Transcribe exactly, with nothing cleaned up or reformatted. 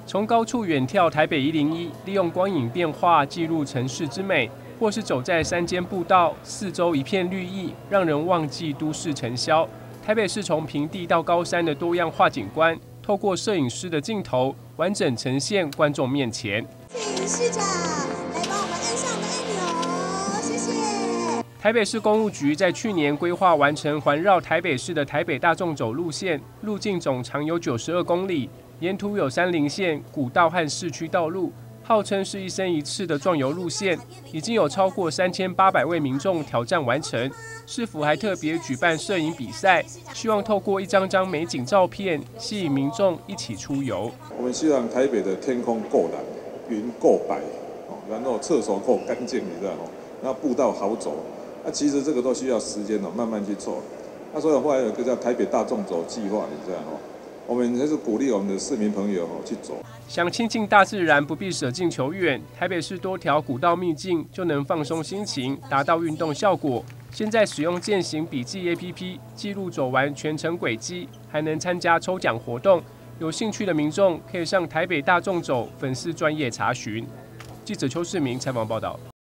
从高处远眺台北一零一，利用光影变化记录城市之美，或是走在山间步道，四周一片绿意，让人忘记都市尘嚣。台北市从平地到高山的多样化景观，透过摄影师的镜头，完整呈现观众面前。 请市长来帮我们按下我们按钮，谢谢。 台北市公路局在去年规划完成环绕台北市的台北大众走路线，路径总长有九十二公里，沿途有山林线、古道和市区道路，号称是一生一次的壮游路线，已经有超过三千八百位民众挑战完成。市府还特别举办摄影比赛，希望透过一张张美景照片，吸引民众一起出游。 我们希望台北的天空够蓝，云够白，然后厕所够干净，你知道吗？然后步道好走。那、啊、其实这个都需要时间哦，慢慢去做。那所以后来有一个叫台北大众走计划，你知道吗？我们还是鼓励我们的市民朋友去走。 想亲近大自然，不必舍近求远，台北市多条古道秘境就能放松心情，达到运动效果。现在使用健行笔记 A P P 记录走完全程轨迹，还能参加抽奖活动。有兴趣的民众可以上台北大众走粉丝专页查询。记者邱世明采访报道。